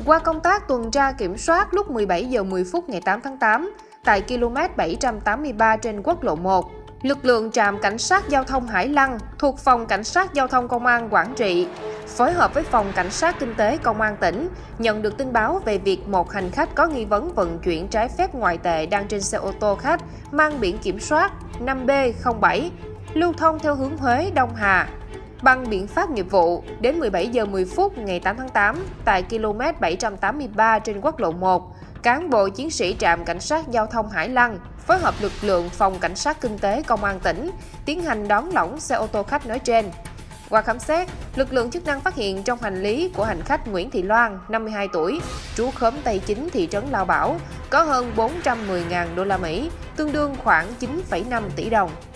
Qua công tác tuần tra kiểm soát lúc 17 giờ 10 phút ngày 8 tháng 8, tại km 783 trên quốc lộ 1, lực lượng trạm cảnh sát giao thông Hải Lăng thuộc Phòng Cảnh sát Giao thông Công an Quảng Trị phối hợp với Phòng Cảnh sát Kinh tế Công an tỉnh nhận được tin báo về việc một hành khách có nghi vấn vận chuyển trái phép ngoại tệ đang trên xe ô tô khách mang biển kiểm soát 5B07 lưu thông theo hướng Huế - Đông Hà. Bằng biện pháp nghiệp vụ, đến 17 giờ 10 phút ngày 8 tháng 8, tại km 783 trên quốc lộ 1, cán bộ chiến sĩ trạm cảnh sát giao thông Hải Lăng phối hợp lực lượng Phòng Cảnh sát Kinh tế Công an tỉnh tiến hành đón lỏng xe ô tô khách nói trên. Qua khám xét, lực lượng chức năng phát hiện trong hành lý của hành khách Nguyễn Thị Loan, 52 tuổi, trú khóm Tây Chính, thị trấn Lao Bảo, có hơn 410.000 đô la Mỹ, tương đương khoảng 9,5 tỷ đồng.